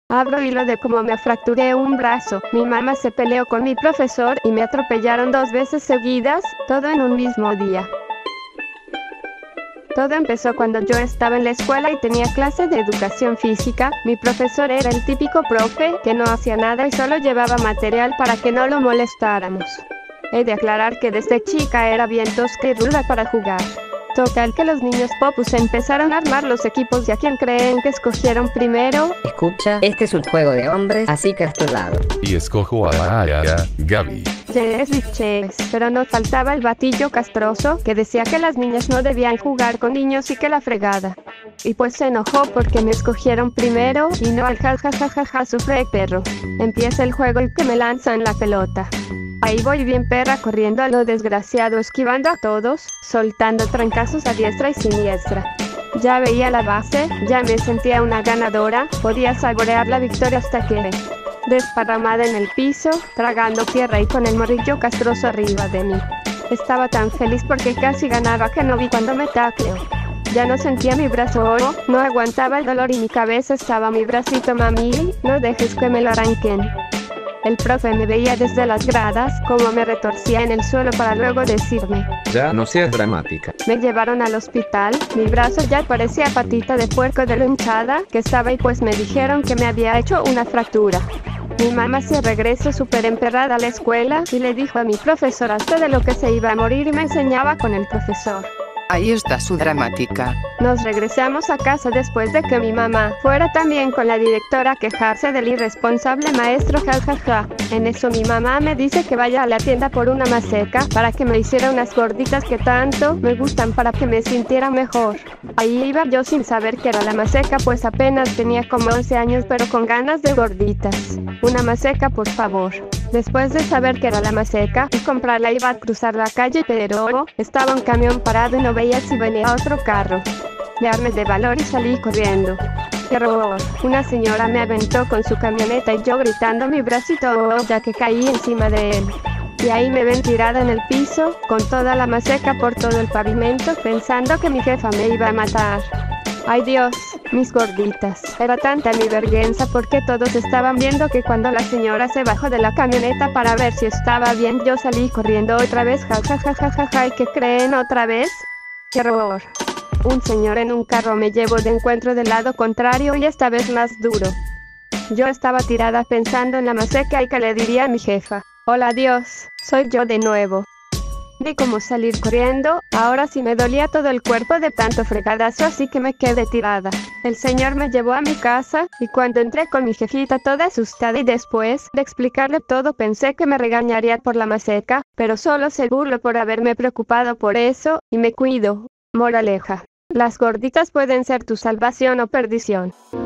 Abro hilo de cómo me fracturé un brazo. Mi mamá se peleó con mi profesor y me atropellaron 2 veces seguidas, todo en un mismo día. Todo empezó cuando yo estaba en la escuela y tenía clase de educación física. Mi profesor era el típico profe que no hacía nada y solo llevaba material para que no lo molestáramos. He de aclarar que desde chica era bien tosca y ruda para jugar. Total que los niños popus empezaron a armar los equipos y a quién creen que escogieron primero. Escucha, este es un juego de hombres, así que a tu lado. Y escojo a Gaby. Yes, pero no faltaba el batillo castroso que decía que las niñas no debían jugar con niños y que la fregada. Y pues se enojó porque me escogieron primero y no al jajajajaja sufre perro. Empieza el juego y que me lanzan la pelota. Ahí voy bien perra corriendo a lo desgraciado, esquivando a todos, soltando trancazos a diestra y siniestra. Ya veía la base, ya me sentía una ganadora, podía saborear la victoria hasta que, desparramada en el piso, tragando tierra y con el morrillo castroso arriba de mí. Estaba tan feliz porque casi ganaba que no vi cuando me tacleó. Ya no sentía mi brazo, no aguantaba el dolor y mi cabeza estaba mi bracito mami, no dejes que me lo arranquen. El profe me veía desde las gradas, como me retorcía en el suelo para luego decirme: ya no seas dramática. Me llevaron al hospital, mi brazo ya parecía patita de puerco de lo hinchada que estaba y pues me dijeron que me había hecho una fractura. Mi mamá se regresó súper emperrada a la escuela y le dijo a mi profesor hasta de lo que se iba a morir y me enseñaba con el profesor. Ahí está su dramática. Nos regresamos a casa después de que mi mamá fuera también con la directora a quejarse del irresponsable maestro jajaja. En eso mi mamá me dice que vaya a la tienda por una maseca para que me hiciera unas gorditas que tanto me gustan para que me sintiera mejor. Ahí iba yo sin saber que era la maseca, pues apenas tenía como 11 años pero con ganas de gorditas. Una maseca, por favor. Después de saber que era la maseca y comprarla iba a cruzar la calle pero estaba un camión parado y no veía si venía otro carro. Me armé de valor y salí corriendo. ¡Qué horror! Una señora me aventó con su camioneta y yo gritando mi bracito ya que caí encima de él. Y ahí me ven tirada en el piso, con toda la maseca por todo el pavimento, pensando que mi jefa me iba a matar. ¡Ay Dios! Mis gorditas. Era tanta mi vergüenza porque todos estaban viendo que cuando la señora se bajó de la camioneta para ver si estaba bien, yo salí corriendo otra vez, jajajajaja, ¿y qué creen otra vez? ¡Qué horror! Un señor en un carro me llevó de encuentro del lado contrario y esta vez más duro. Yo estaba tirada pensando en la maseca y que le diría a mi jefa: hola Dios, soy yo de nuevo. Vi cómo salir corriendo, ahora sí me dolía todo el cuerpo de tanto fregadazo, así que me quedé tirada. El señor me llevó a mi casa, y cuando entré con mi jefita toda asustada y después de explicarle todo pensé que me regañaría por la maseca, pero solo se burló por haberme preocupado por eso, y me cuido. Moraleja: las gorditas pueden ser tu salvación o perdición.